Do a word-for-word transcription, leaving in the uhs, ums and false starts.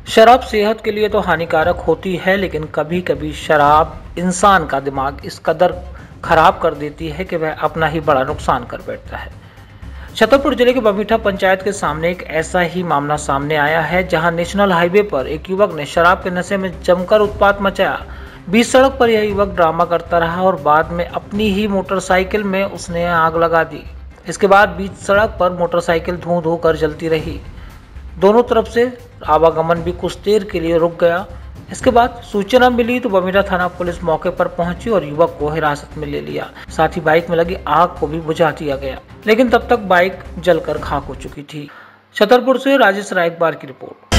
शराब सेहत के लिए तो हानिकारक होती है, लेकिन कभी कभी शराब इंसान का दिमाग इस कदर खराब कर देती है कि वह अपना ही बड़ा नुकसान कर बैठता है। छतरपुर जिले के बमीठा पंचायत के सामने एक ऐसा ही मामला सामने आया है, जहां नेशनल हाईवे पर एक युवक ने शराब के नशे में जमकर उत्पात मचाया। बीच सड़क पर यह युवक ड्रामा करता रहा और बाद में अपनी ही मोटरसाइकिल में उसने आग लगा दी। इसके बाद बीच सड़क पर मोटरसाइकिल धू धू कर जलती रही। दोनों तरफ से आवागमन भी कुछ देर के लिए रुक गया। इसके बाद सूचना मिली तो बमीठा थाना पुलिस मौके पर पहुंची और युवक को हिरासत में ले लिया। साथ ही बाइक में लगी आग को भी बुझा दिया गया, लेकिन तब तक बाइक जलकर खाक हो चुकी थी। छतरपुर से राजेश रायकबार की रिपोर्ट।